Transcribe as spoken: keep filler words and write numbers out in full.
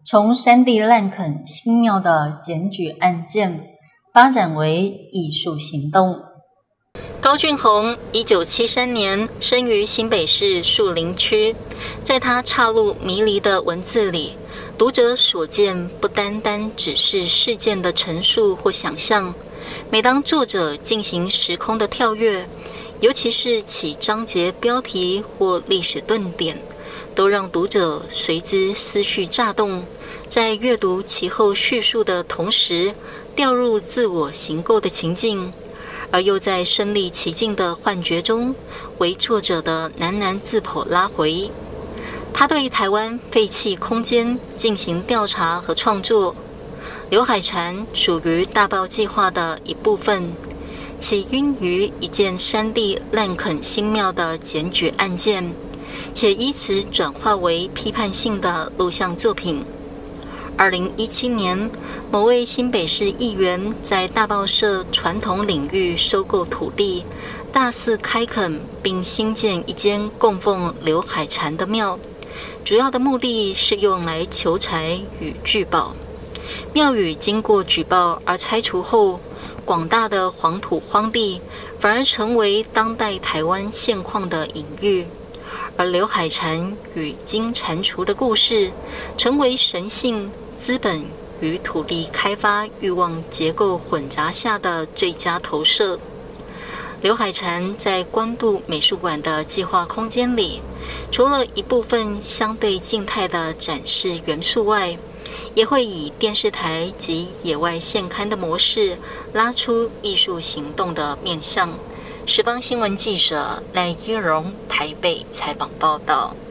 从山地滥垦新庙的检举案件发展为艺术行动。 高俊宏一九七三年生于新北市树林区，在他岔路迷离的文字里，读者所见不单单只是事件的陈述或想象，每当作者进行时空的跳跃，尤其是起章节标题或历史顿点，都让读者随之思绪乍动，在阅读其后叙述的同时，掉入自我形构的情境，而又在身临其境的幻觉中，为作者的喃喃自剖拉回。他对台湾废弃空间进行调查和创作。刘海蟾属于大报计划的一部分，起因于一件山地滥垦新庙的检举案件，且依此转化为批判性的录像作品。二零一七年，某位新北市议员在大报社传统领域收购土地，大肆开垦，并兴建一间供奉刘海蟾的庙，主要的目的是用来求财与聚宝。庙宇经过举报而拆除后，广大的黄土荒地反而成为当代台湾现况的隐喻，而刘海蟾与经蟾蜍的故事，成为神性、资本与土地开发欲望结构混杂下的最佳投射。刘海蟾在关渡美术馆的计划空间里，除了一部分相对静态的展示元素外，也会以电视台及野外现刊的模式，拉出艺术行动的面向。时报新闻记者赖依荣台北采访报道。